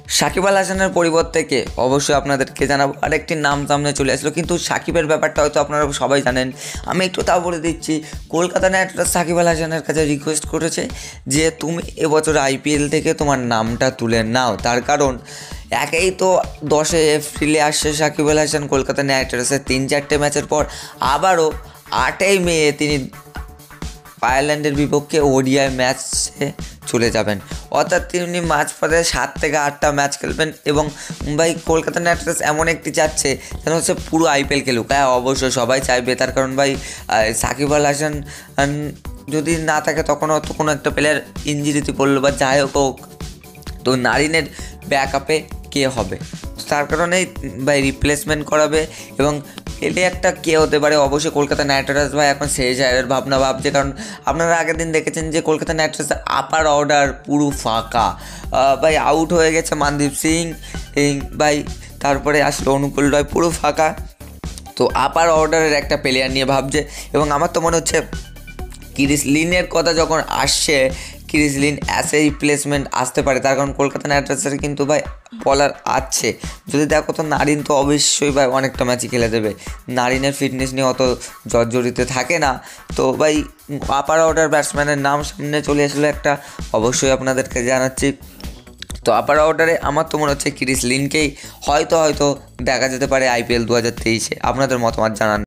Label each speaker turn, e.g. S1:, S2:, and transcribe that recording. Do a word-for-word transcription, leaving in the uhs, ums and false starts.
S1: সাকিব আল হাসানের পরিবর্তে কে অবশ্যই আপনাদেরকে জানাবো। আরেকটি নাম সামনে চলে আসলো, কিন্তু সাকিবের ব্যাপারটা হয়তো আপনারা সবাই জানেন, আমি একটু তাও বলে দিচ্ছি। কলকাতা নাইট রাইডার্স সাকিব আল হাসানের কাছে রিকোয়েস্ট করেছে যে তুমি এবছর আইপিএল থেকে তোমার নামটা তুলে নাও। তার কারণ একেই তো দশই এপ্রিলে আসছে সাকিব আল হাসান কলকাতা নাইট রাইডার্সের তিন চারটে ম্যাচের পর, আবারও আটই মে তিনি আয়ারল্যান্ডের বিপক্ষে ওডিআই ম্যাচে চলে যাবেন, অর্থাৎ তিনি মাঝ পথে সাত থেকে আটটা ম্যাচ খেলবেন। এবং ভাই কলকাতা নাইট রাইডার্স এমন একটি চাচ্ছে যেন হচ্ছে পুরো আইপিএল খেলুক। হ্যাঁ অবশ্যই সবাই চাইবে, তার কারণ ভাই সাকিব আল হাসান যদি না থাকে তখন হয়তো কোনো একটা প্লেয়ার ইঞ্জুরিতে পড়লো বা যাই হোক, তো নারিনের ব্যাকআপে কে হবে, তার কারণেই ভাই রিপ্লেসমেন্ট করাবে। এবং এটি একটা কে হতে পারে, অবশ্যই কলকাতা নাইট রাইডার্স ভাই এখন সেই জায়গার ভাবনা ভাবছে। কারণ আপনারা আগের দিন দেখেছেন যে কলকাতা নাইট রাইডার্সের আপার অর্ডার পুরো ফাঁকা, ভাই আউট হয়ে গেছে মনদীপ সিং ভাই, তারপরে আসলো অনুকূল রয়, পুরো ফাঁকা। তো আপার অর্ডারের একটা প্লেয়ার নিয়ে ভাবছে। এবং আমার তো মনে হচ্ছে ক্রিস লিনের কথা যখন আসছে, Chris Lynn as a replacement আসতে পারে, তার কারণ কলকাতা নাইট রাইডার্সের কিন্তু ভাই বলার আছে। যদি দেখো তো নারিন তো অবশ্যই ভাই অনেকটা ম্যাচই খেলে দেবে, নারিনের ফিটনেস নিয়ে অত জর্জরিতে থাকে না। তো ভাই আপার অর্ডার ব্যাটসম্যানের নাম সামনে চলে আসলো একটা, অবশ্যই আপনাদেরকে জানাচ্ছি। তো আপার অর্ডারে আমার তো মনে হচ্ছে ক্রিস লিনকেই হয়তো হয়তো দেখা যেতে পারে আইপিএল দু হাজার তেইশে। আপনাদের মতামত জানান।